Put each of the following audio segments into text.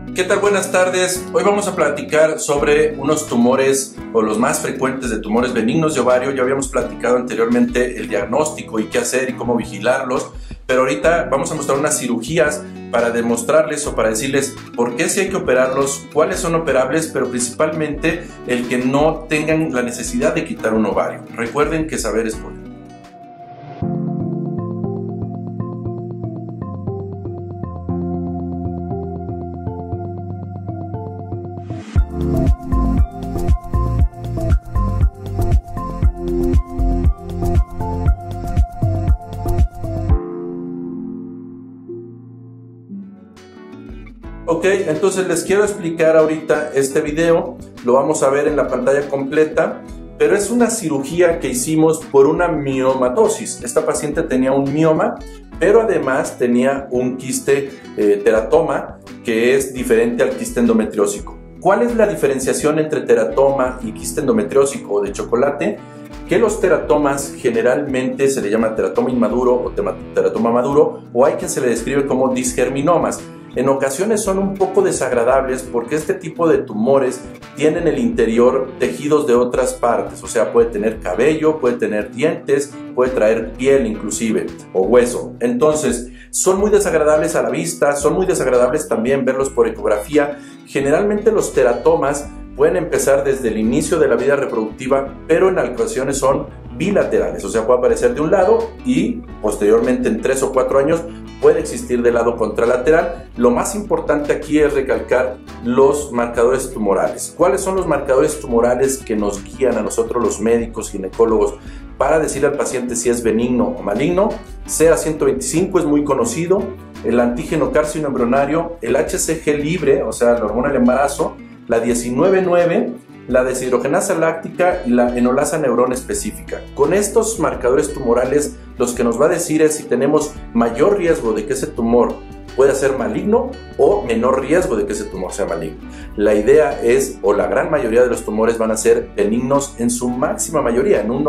¿Qué tal? Buenas tardes. Hoy vamos a platicar sobre unos tumores o los más frecuentes de tumores benignos de ovario. Ya habíamos platicado anteriormente el diagnóstico y qué hacer y cómo vigilarlos, pero ahorita vamos a mostrar unas cirugías para demostrarles o para decirles por qué sí hay que operarlos, cuáles son operables, pero principalmente el que no tengan la necesidad de quitar un ovario. Recuerden que saber es poder. Ok, entonces les quiero explicar ahorita este video, lo vamos a ver en la pantalla completa, pero es una cirugía que hicimos por una miomatosis. Esta paciente tenía un mioma, pero además tenía un quiste teratoma que es diferente al quiste endometriósico. ¿Cuál es la diferenciación entre teratoma y quiste endometriósico o de chocolate? Que los teratomas generalmente se le llama teratoma inmaduro o teratoma maduro, o hay quien se le describe como disgerminomas. En ocasiones son un poco desagradables porque este tipo de tumores tienen en el interior tejidos de otras partes, o sea, puede tener cabello, puede tener dientes, puede traer piel inclusive o hueso. Entonces, son muy desagradables a la vista, son muy desagradables también verlos por ecografía. Generalmente los teratomas pueden empezar desde el inicio de la vida reproductiva, pero en ocasiones son bilaterales, o sea, puede aparecer de un lado y posteriormente en 3 o 4 años puede existir del lado contralateral. Lo más importante aquí es recalcar los marcadores tumorales. ¿Cuáles son los marcadores tumorales que nos guían a nosotros los médicos, ginecólogos, para decirle al paciente si es benigno o maligno? CA125 es muy conocido, el antígeno carcinoembrionario, el HCG libre, o sea, la hormona del embarazo, la 19,9, la deshidrogenasa láctica y la enolasa neurona específica. Con estos marcadores tumorales, los que nos va a decir es si tenemos mayor riesgo de que ese tumor pueda ser maligno o menor riesgo de que ese tumor sea maligno. La idea es, o la gran mayoría de los tumores van a ser benignos en su máxima mayoría, en un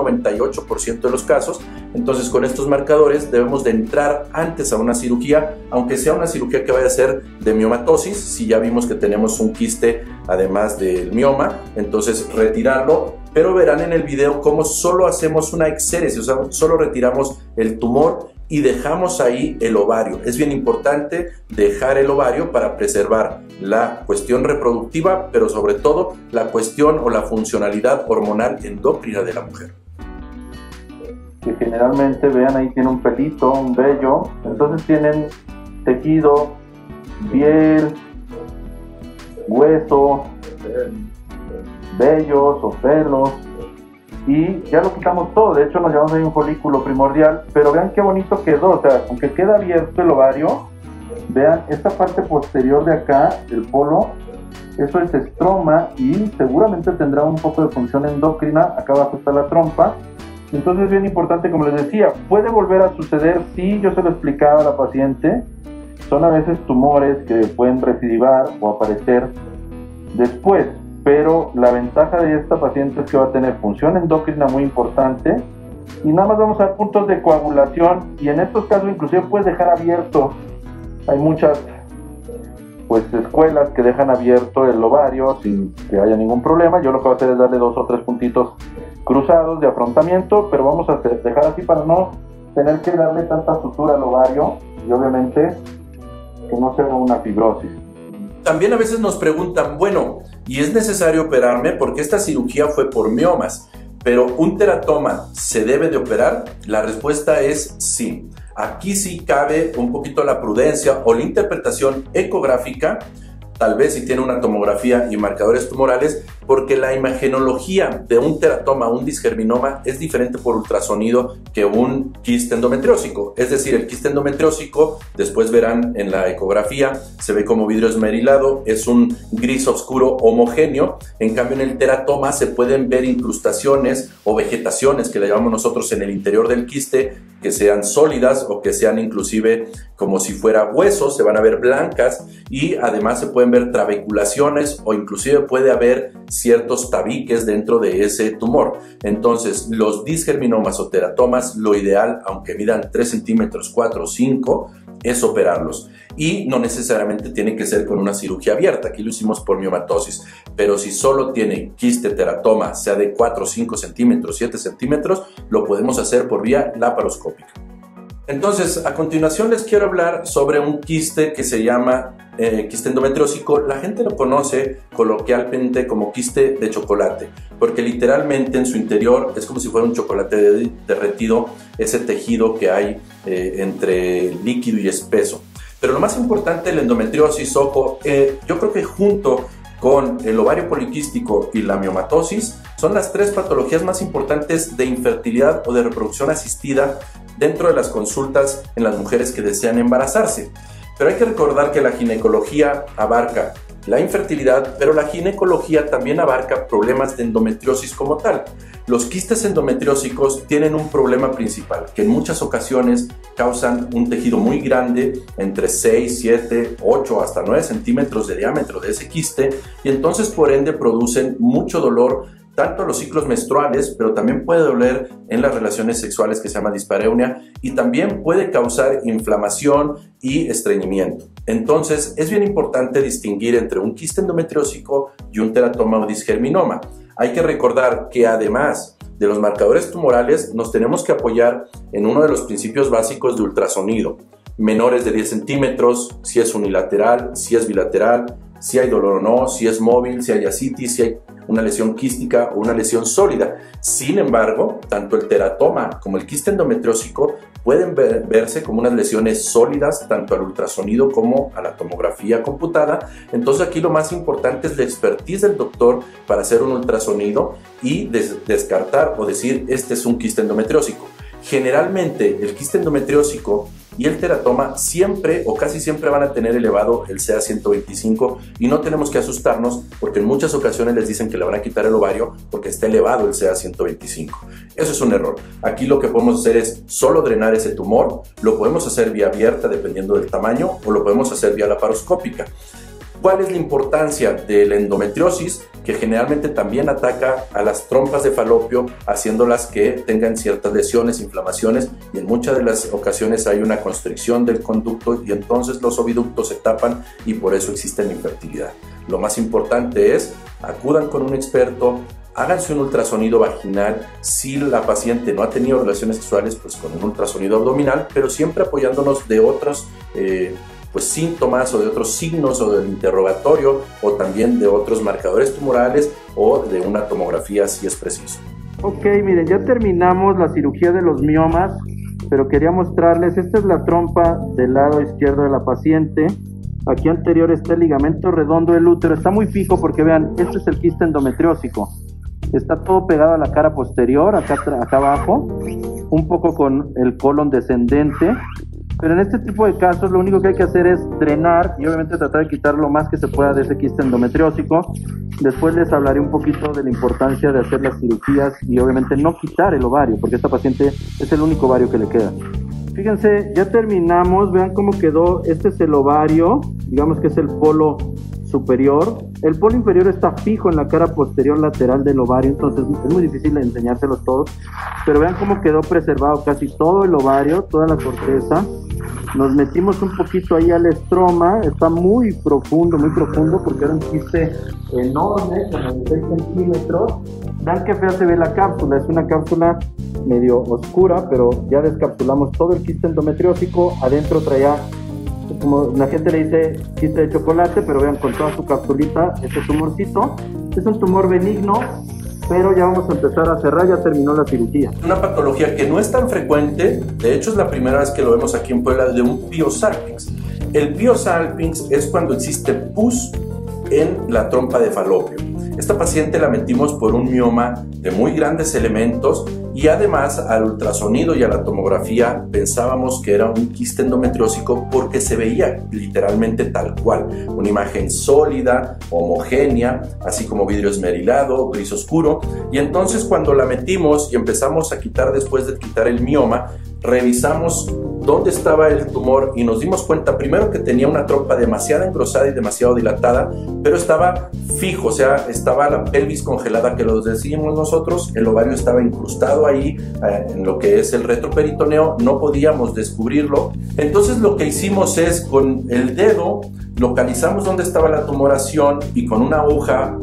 98% de los casos. Entonces, con estos marcadores debemos de entrar antes a una cirugía, aunque sea una cirugía que vaya a ser de miomatosis. Si ya vimos que tenemos un quiste además del mioma, entonces retirarlo. Pero verán en el video cómo solo hacemos una exéresis, o sea, solo retiramos el tumor y dejamos ahí el ovario. Es bien importante dejar el ovario para preservar la cuestión reproductiva, pero sobre todo la cuestión o la funcionalidad hormonal endocrina de la mujer. Que generalmente, vean, ahí tiene un pelito, un vello, entonces tienen tejido, piel, hueso, vellos o pelos, y ya lo quitamos todo. De hecho nos llevamos ahí un folículo primordial, pero vean qué bonito quedó, o sea, aunque queda abierto el ovario, vean esta parte posterior de acá, el polo, eso es estroma y seguramente tendrá un poco de función endocrina. Acá abajo está la trompa. Entonces es bien importante, como les decía, puede volver a suceder. Sí, yo se lo explicaba a la paciente, son a veces tumores que pueden recidivar o aparecer después, pero la ventaja de esta paciente es que va a tener función endocrina muy importante y nada más vamos a dar puntos de coagulación, y en estos casos inclusive puedes dejar abierto. Hay muchas escuelas que dejan abierto el ovario sin que haya ningún problema. Yo lo que voy a hacer es darle 2 o 3 puntitos cruzados de afrontamiento, pero vamos a dejar así para no tener que darle tanta sutura al ovario y obviamente que no se haga una fibrosis. También a veces nos preguntan, bueno, ¿y es necesario operarme? Porque esta cirugía fue por miomas, pero ¿un teratoma se debe de operar? La respuesta es sí. Aquí sí cabe un poquito la prudencia o la interpretación ecográfica, tal vez si tiene una tomografía y marcadores tumorales, porque la imagenología de un teratoma, un disgerminoma, es diferente por ultrasonido que un quiste endometriósico. Es decir, el quiste endometriósico, después verán en la ecografía, se ve como vidrio esmerilado, es un gris oscuro homogéneo. En cambio, en el teratoma se pueden ver incrustaciones o vegetaciones, que le llamamos nosotros, en el interior del quiste, que sean sólidas o que sean inclusive como si fuera huesos, se van a ver blancas, y además se pueden ver trabeculaciones o inclusive puede haber ciertos tabiques dentro de ese tumor. Entonces, los disgerminomas o teratomas, lo ideal, aunque midan 3 centímetros, 4 o 5, es operarlos. Y no necesariamente tiene que ser con una cirugía abierta, aquí lo hicimos por miomatosis, pero si solo tiene quiste, teratoma, sea de 4, 5 centímetros, 7 centímetros, lo podemos hacer por vía laparoscópica. Entonces, a continuación les quiero hablar sobre un quiste que se llama quiste endometriósico. La gente lo conoce coloquialmente como quiste de chocolate, porque literalmente en su interior es como si fuera un chocolate derretido, ese tejido que hay entre líquido y espeso. Pero lo más importante de la endometriosis, ojo, yo creo que junto con el ovario poliquístico y la miomatosis son las 3 patologías más importantes de infertilidad o de reproducción asistida dentro de las consultas en las mujeres que desean embarazarse. Pero hay que recordar que la ginecología abarca la infertilidad, pero la ginecología también abarca problemas de endometriosis como tal. Los quistes endometriósicos tienen un problema principal, que en muchas ocasiones causan un tejido muy grande, entre 6, 7, 8 hasta 9 centímetros de diámetro de ese quiste, y entonces por ende producen mucho dolor, tanto en los ciclos menstruales, pero también puede doler en las relaciones sexuales, que se llama dispareunia, y también puede causar inflamación y estreñimiento. Entonces es bien importante distinguir entre un quiste endometriósico y un teratoma o disgerminoma. Hay que recordar que además de los marcadores tumorales nos tenemos que apoyar en uno de los principios básicos de ultrasonido. Menores de 10 centímetros, si es unilateral, si es bilateral, si hay dolor o no, si es móvil, si hay ascitis, si hay una lesión quística o una lesión sólida. Sin embargo, tanto el teratoma como el quiste endometriósico pueden verse como unas lesiones sólidas tanto al ultrasonido como a la tomografía computada. Entonces aquí lo más importante es la expertise del doctor para hacer un ultrasonido y descartar o decir este es un quiste endometriósico. Generalmente el quiste endometriósico y el teratoma siempre o casi siempre van a tener elevado el CA-125 y no tenemos que asustarnos porque en muchas ocasiones les dicen que le van a quitar el ovario porque está elevado el CA-125. Eso es un error. Aquí lo que podemos hacer es solo drenar ese tumor, lo podemos hacer vía abierta dependiendo del tamaño o lo podemos hacer vía laparoscópica. ¿Cuál es la importancia de la endometriosis? Que generalmente también ataca a las trompas de falopio, haciéndolas que tengan ciertas lesiones, inflamaciones, y en muchas de las ocasiones hay una constricción del conducto y entonces los oviductos se tapan y por eso existe la infertilidad. Lo más importante es acudan con un experto, háganse un ultrasonido vaginal. Si la paciente no ha tenido relaciones sexuales, pues con un ultrasonido abdominal, pero siempre apoyándonos de otros síntomas o de otros signos o del interrogatorio o también de otros marcadores tumorales o de una tomografía si es preciso. Ok, miren, ya terminamos la cirugía de los miomas, pero quería mostrarles, esta es la trompa del lado izquierdo de la paciente. Aquí anterior está el ligamento redondo del útero, está muy fijo porque vean, este es el quiste endometriósico. Está todo pegado a la cara posterior, acá abajo, un poco con el colon descendente. Pero en este tipo de casos lo único que hay que hacer es drenar y obviamente tratar de quitar lo más que se pueda de ese quiste endometriósico. Después les hablaré un poquito de la importancia de hacer las cirugías y obviamente no quitar el ovario, porque esta paciente es el único ovario que le queda. Fíjense, ya terminamos, vean cómo quedó. Este es el ovario, digamos que es el polo superior. El polo inferior está fijo en la cara posterior lateral del ovario, entonces es muy difícil enseñárselos todos, pero vean cómo quedó preservado casi todo el ovario, toda la corteza. Nos metimos un poquito ahí al estroma, está muy profundo porque era un quiste enorme, como de 6 centímetros. Vean qué fea se ve la cápsula, es una cápsula medio oscura, pero ya descapsulamos todo el quiste endometriósico. Adentro traía, como la gente le dice, quiste de chocolate, pero vean con toda su capsulita, este tumorcito. Es un tumor benigno, pero ya vamos a empezar a cerrar, ya terminó la cirugía. Una patología que no es tan frecuente, de hecho es la primera vez que lo vemos aquí en Puebla, de un piosalpinx. El piosalpinx es cuando existe pus en la trompa de falopio. Esta paciente la metimos por un mioma de muy grandes elementos y además al ultrasonido y a la tomografía pensábamos que era un quiste endometriósico porque se veía literalmente tal cual, una imagen sólida, homogénea, así como vidrio esmerilado, gris oscuro. Y entonces cuando la metimos y empezamos a quitar después de quitar el mioma, revisamos dónde estaba el tumor y nos dimos cuenta primero que tenía una trompa demasiado engrosada y demasiado dilatada, pero estaba fijo, o sea, estaba la pelvis congelada, que lo decimos nosotros, el ovario estaba incrustado ahí en lo que es el retroperitoneo, no podíamos descubrirlo. Entonces lo que hicimos es, con el dedo localizamos dónde estaba la tumoración y con una aguja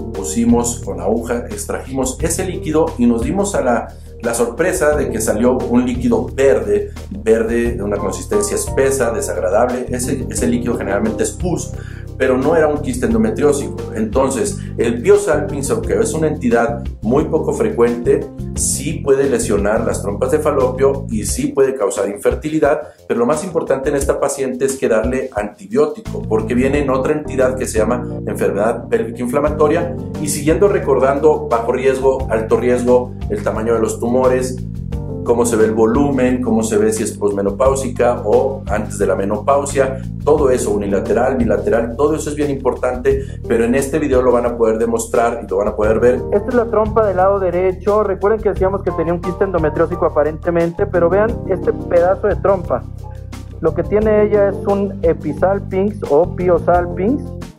extrajimos ese líquido y nos dimos a la sorpresa de que salió un líquido verde de una consistencia espesa, desagradable. Ese líquido generalmente es pus, pero no era un quiste endometriósico. Entonces, el Piosalpinx, aunque es una entidad muy poco frecuente, sí puede lesionar las trompas de falopio y sí puede causar infertilidad, pero lo más importante en esta paciente es que darle antibiótico, porque viene en otra entidad que se llama enfermedad pélvica inflamatoria, y siguiendo recordando bajo riesgo, alto riesgo, el tamaño de los tumores, cómo se ve el volumen, cómo se ve si es posmenopáusica o antes de la menopausia, todo eso, unilateral, bilateral, todo eso es bien importante, pero en este video lo van a poder demostrar y lo van a poder ver. Esta es la trompa del lado derecho. Recuerden que decíamos que tenía un quiste endometriósico aparentemente, pero vean este pedazo de trompa. Lo que tiene ella es un Episalpinx o Piosalpinx.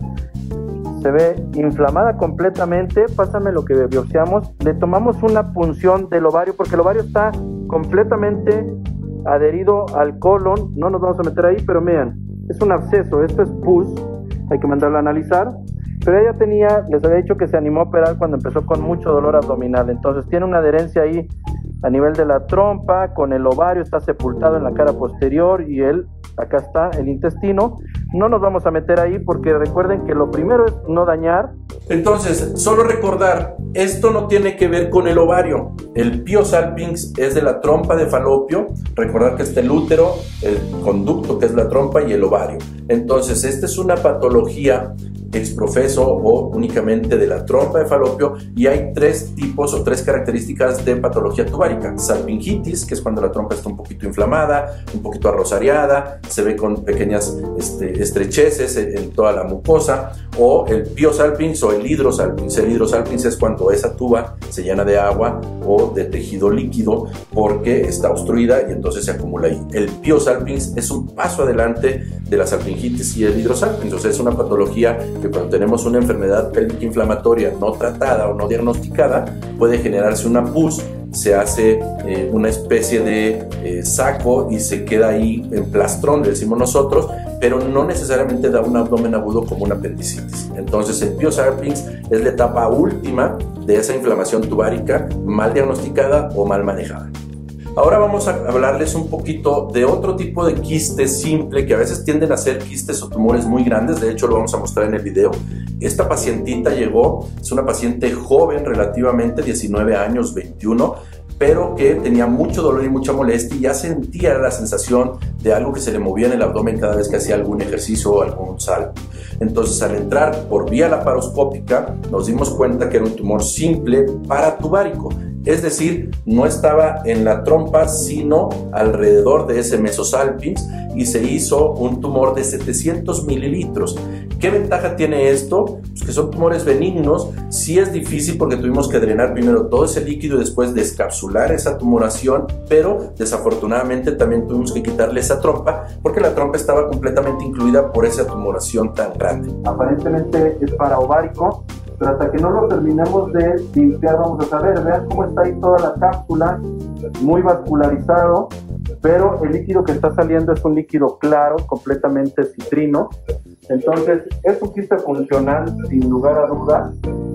Se ve inflamada completamente. Pásame lo que biopsiamos. Le tomamos una punción del ovario porque el ovario está completamente adherido al colon. No nos vamos a meter ahí, pero vean, es un absceso, esto es pus, hay que mandarlo a analizar. Pero ella les había dicho que se animó a operar cuando empezó con mucho dolor abdominal. Entonces tiene una adherencia ahí a nivel de la trompa, con el ovario, está sepultado en la cara posterior y acá está el intestino. No nos vamos a meter ahí porque recuerden que lo primero es no dañar. Entonces, solo recordar, esto no tiene que ver con el ovario. El Piosalpinx es de la trompa de falopio. Recordar que está el útero, el conducto que es la trompa y el ovario. Entonces, esta es una patología exprofeso o únicamente de la trompa de falopio, y hay tres tipos o tres características de patología tubárica: salpingitis, que es cuando la trompa está un poquito inflamada, un poquito arrosariada, se ve con pequeñas estrecheces en toda la mucosa, o el Piosalpinx o el hidrosalpinx. El hidrosalpinx es cuando esa tuba se llena de agua o de tejido líquido porque está obstruida y entonces se acumula ahí. El Piosalpinx es un paso adelante de la salpingitis y el hidrosalpinx. O sea, es una patología que cuando tenemos una enfermedad pélvica inflamatoria no tratada o no diagnosticada, puede generarse una pus, se hace una especie de saco y se queda ahí en plastrón, le decimos nosotros, pero no necesariamente da un abdomen agudo como una apendicitis. Entonces el Piosalpinx es la etapa última de esa inflamación tubárica mal diagnosticada o mal manejada. Ahora vamos a hablarles un poquito de otro tipo de quiste simple que a veces tienden a ser quistes o tumores muy grandes. De hecho, lo vamos a mostrar en el video. Esta pacientita llegó, es una paciente joven relativamente, 19 años, 21, pero que tenía mucho dolor y mucha molestia y ya sentía la sensación de algo que se le movía en el abdomen cada vez que hacía algún ejercicio o algún salto. Entonces, al entrar por vía laparoscópica, nos dimos cuenta que era un tumor simple paratubárico. Es decir, no estaba en la trompa, sino alrededor de ese mesosalpinx, y se hizo un tumor de 700 mililitros. ¿Qué ventaja tiene esto? Pues que son tumores benignos. Sí es difícil porque tuvimos que drenar primero todo ese líquido y después descapsular esa tumoración, pero desafortunadamente también tuvimos que quitarle esa trompa porque la trompa estaba completamente incluida por esa tumoración tan grande. Aparentemente es paraovárico, pero hasta que no lo terminemos de limpiar vamos a saber. Vean cómo está ahí toda la cápsula, muy vascularizado, pero el líquido que está saliendo es un líquido claro, completamente citrino. Entonces es un quiste funcional sin lugar a dudas.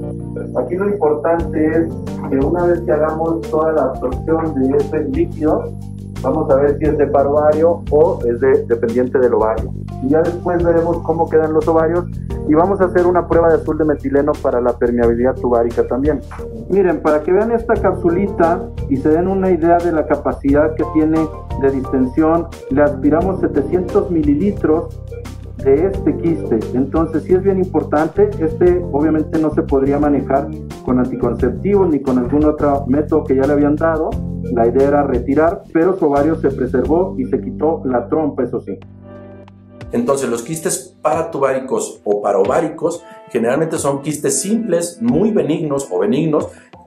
Aquí lo importante es que una vez que hagamos toda la absorción de ese líquido, vamos a ver si es de parovario o es dependiente del ovario. Y ya después veremos cómo quedan los ovarios y vamos a hacer una prueba de azul de metileno para la permeabilidad tubárica también. Miren, para que vean esta capsulita y se den una idea de la capacidad que tiene de distensión, le aspiramos 700 mililitros de este quiste. Entonces sí es bien importante. Obviamente no se podría manejar con anticonceptivos ni con algún otro método que ya le habían dado. La idea era retirar, pero su ovario se preservó y se quitó la trompa, eso sí. Entonces los quistes paratubáricos o paraováricos generalmente son quistes simples, muy benignos o benignos,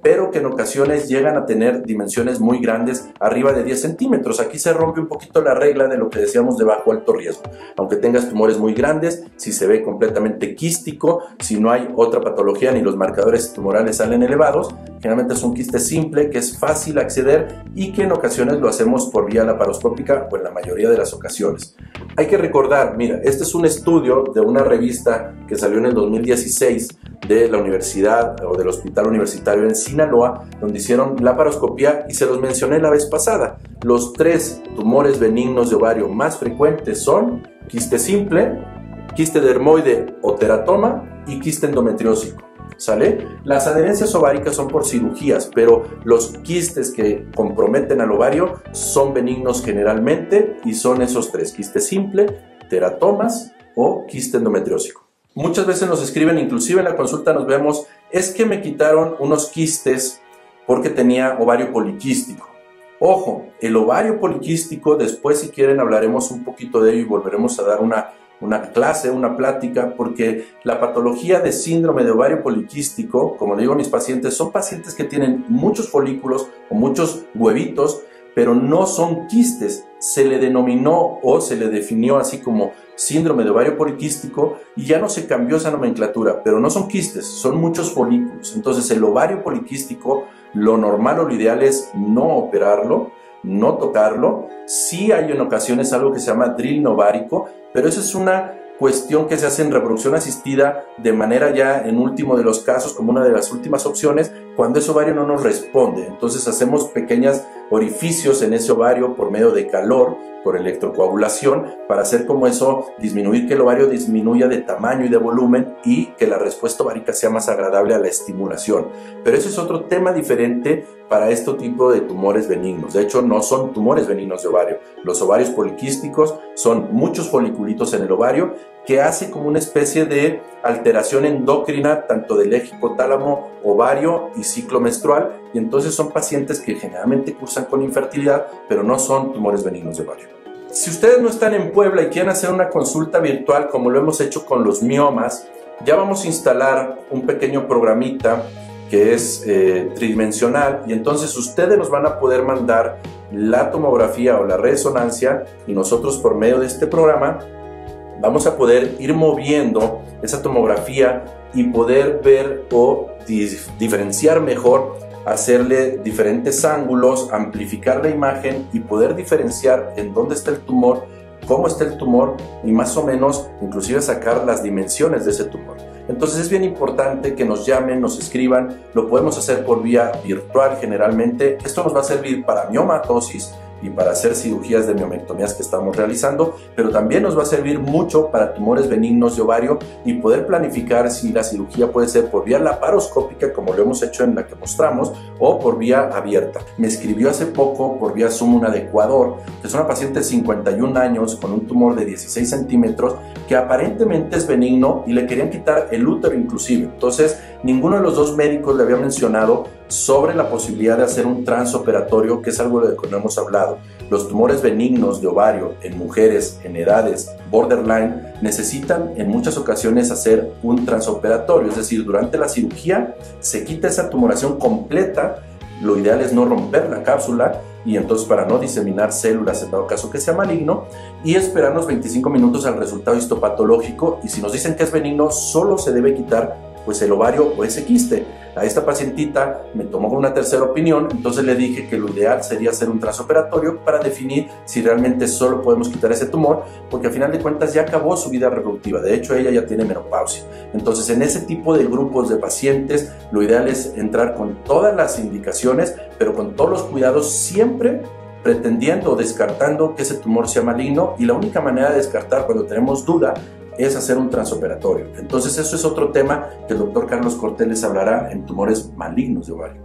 pero que en ocasiones llegan a tener dimensiones muy grandes, arriba de 10 centímetros. Aquí se rompe un poquito la regla de lo que decíamos de bajo alto riesgo. Aunque tengas tumores muy grandes, si se ve completamente quístico, si no hay otra patología ni los marcadores tumorales salen elevados, generalmente es un quiste simple que es fácil acceder y que en ocasiones lo hacemos por vía laparoscópica o en la mayoría de las ocasiones. Hay que recordar, mira, este es un estudio de una revista que salió en el 2016 de la universidad o del hospital universitario en Sinaloa, donde hicieron laparoscopía y se los mencioné la vez pasada. Los 3 tumores benignos de ovario más frecuentes son quiste simple, quiste dermoide o teratoma y quiste endometriósico. ¿Sale? Las adherencias ováricas son por cirugías, pero los quistes que comprometen al ovario son benignos generalmente y son esos 3: quiste simple, teratomas o quiste endometriósico. Muchas veces nos escriben, inclusive en la consulta nos vemos, es que me quitaron unos quistes porque tenía ovario poliquístico. Ojo, el ovario poliquístico, después si quieren hablaremos un poquito de ello y volveremos a dar una clase, una plática, porque la patología de síndrome de ovario poliquístico, como le digo a mis pacientes, son pacientes que tienen muchos folículos o muchos huevitos, pero no son quistes. Se le denominó o se le definió así como síndrome de ovario poliquístico y ya no se cambió esa nomenclatura, pero no son quistes, son muchos folículos. Entonces el ovario poliquístico, lo normal o lo ideal es no operarlo, no tocarlo. Sí hay en ocasiones algo que se llama drill ovárico, pero eso es una cuestión que se hace en reproducción asistida de manera ya en último de los casos, como una de las últimas opciones, cuando ese ovario no nos responde. Entonces hacemos pequeños orificios en ese ovario por medio de calor, por electrocoagulación, para hacer como eso, disminuir que el ovario disminuya de tamaño y de volumen y que la respuesta ovárica sea más agradable a la estimulación. Pero eso es otro tema diferente para este tipo de tumores benignos. De hecho, no son tumores benignos de ovario. Los ovarios poliquísticos son muchos foliculitos en el ovario que hace como una especie de alteración endocrina tanto del eje hipotálamo, ovario y ciclo menstrual, y entonces son pacientes que generalmente cursan con infertilidad, pero no son tumores benignos de ovario. Si ustedes no están en Puebla y quieren hacer una consulta virtual como lo hemos hecho con los miomas, ya vamos a instalar un pequeño programita que es tridimensional, y entonces ustedes nos van a poder mandar la tomografía o la resonancia y nosotros por medio de este programa vamos a poder ir moviendo esa tomografía y poder ver o diferenciar mejor, hacerle diferentes ángulos, amplificar la imagen y poder diferenciar en dónde está el tumor, cómo está el tumor y más o menos inclusive sacar las dimensiones de ese tumor. Entonces es bien importante que nos llamen, nos escriban, lo podemos hacer por vía virtual generalmente. Esto nos va a servir para miomatosis y para hacer cirugías de miomectomías que estamos realizando, pero también nos va a servir mucho para tumores benignos de ovario y poder planificar si la cirugía puede ser por vía laparoscópica, como lo hemos hecho en la que mostramos, o por vía abierta. Me escribió hace poco por vía Zoom una de Ecuador, que es una paciente de 51 años con un tumor de 16 centímetros que aparentemente es benigno y le querían quitar el útero inclusive. Entonces, ninguno de los dos médicos le había mencionado sobre la posibilidad de hacer un transoperatorio, que es algo de lo que no hemos hablado. Los tumores benignos de ovario en mujeres en edades borderline necesitan en muchas ocasiones hacer un transoperatorio, es decir, durante la cirugía se quita esa tumoración completa. Lo ideal es no romper la cápsula y entonces para no diseminar células en dado caso que sea maligno, y esperarnos 25 minutos al resultado histopatológico, y si nos dicen que es benigno solo se debe quitar pues el ovario o ese quiste. A esta pacientita me tomó una tercera opinión, entonces le dije que lo ideal sería hacer un transoperatorio para definir si realmente solo podemos quitar ese tumor, porque al final de cuentas ya acabó su vida reproductiva. De hecho, ella ya tiene menopausia. Entonces, en ese tipo de grupos de pacientes, lo ideal es entrar con todas las indicaciones, pero con todos los cuidados, siempre pretendiendo o descartando que ese tumor sea maligno, y la única manera de descartar cuando tenemos duda es hacer un transoperatorio. Entonces eso es otro tema que el doctor Carlos Cortés les hablará en tumores malignos de ovario.